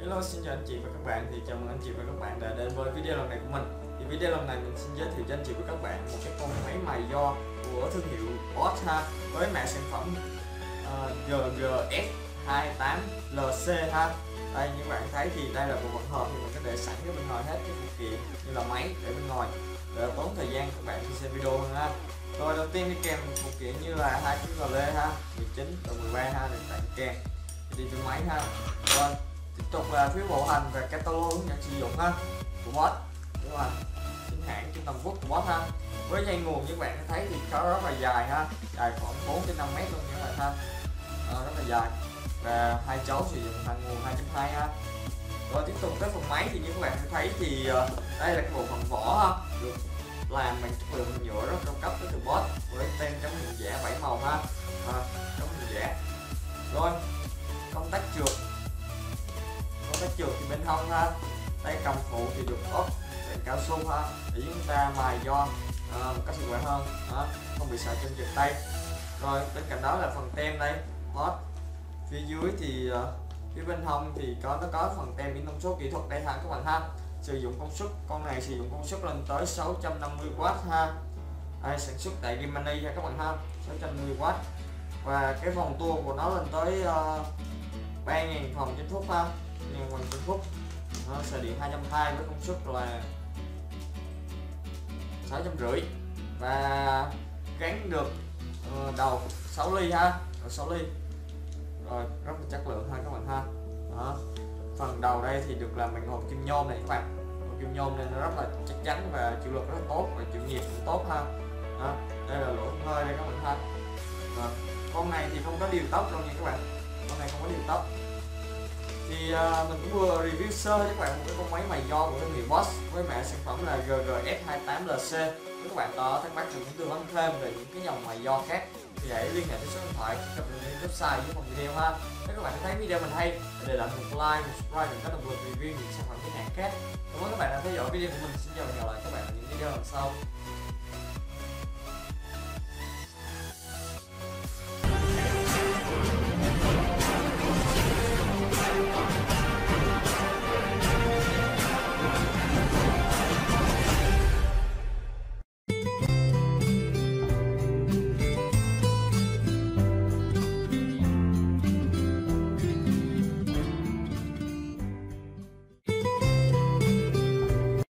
Hello, xin chào anh chị và các bạn. Thì chào mừng anh chị và các bạn đã đến với video lần này của mình. Thì video lần này mình xin giới thiệu cho anh chị và các bạn một cái con máy mài giò của thương hiệu Bosch ha, với mã sản phẩm GGS28LC ha. Đây như các bạn thấy thì đây là bộ phận hộp, thì mình có để sẵn cái bên ngoài hết cái phụ kiện như là máy để bên ngoài để tốn thời gian các bạn khi xem video hơn ha. Rồi đầu tiên đi kèm phụ kiện như là hai cái gờ lê ha, 19 và 13 ha, để tặng kèm đi trên máy ha. Rồi tiếp tục là phiếu bảo hành và catalog hướng dẫn sử dụng ha của Bosch, đúng rồi, chính hãng trên toàn quốc của Bosch ha. Với dây nguồn như các bạn thấy thì có rất là dài ha, dài khoảng 4 đến 5 mét luôn các bạn ha, rất là dài, và hai cháu sử dụng hàng nguồn 2.2 ha. Rồi tiếp tục tới phần máy thì như các bạn thấy thì đây là cái bộ phận vỏ ha, được làm bằng chất lượng nhựa rất cao cấp từ Bosch với tem chống hình vẽ 7 màu ha, chống hình vẽ. Rồi công tắc trượt thì bên hông ha, tay cầm phụ thì được ốp đèn cao su ha, để chúng ta mài giò một cách hiệu quả hơn, không bị sợ chân trượt tay. Rồi bên cạnh đó là phần tem đây Bosch. Phía dưới thì phía bên hông thì nó có phần tem in thông số kỹ thuật đây ha các bạn ha. Sử dụng công suất, con này sử dụng công suất lên tới 650W ha. Đây, sản xuất tại Germany ha các bạn ha, 650W. Và cái vòng tua của nó lên tới 3.000 vòng trên phút ha, 1.000 vòng trên phút. Sạc điện 220 với công suất là 650, và gắn được đầu 6 ly ha, đầu 6 ly. Rồi rất là chất lượng ha các bạn ha. Đó. Phần đầu đây thì được làm bằng hộp kim nhôm này các bạn, hộp kim nhôm nên nó rất là chắc chắn và chịu lực rất là tốt, và chịu nhiệt cũng tốt ha. Đó. Đây là lỗ hơi đây các bạn ha. Rồi. Con này thì không có điều tốc đâu nha các bạn, con này không có điều tốc. Thì mình cũng vừa review sơ cho các bạn một cái con máy mài giò của thương hiệu Bosch với mã sản phẩm là GGS28LC. Nếu các bạn có thắc mắc cần tư vấn thêm về những cái dòng mài giò khác thì hãy liên hệ với số điện thoại cập nhật lên website dưới phần video ha. Nếu các bạn thấy video mình hay, để lại một like, một subscribe để có động lực review những sản phẩm của hãng khác. Cảm ơn các bạn đã theo dõi video của mình. Xin chào và hẹn gặp lại các bạn ở những video lần sau.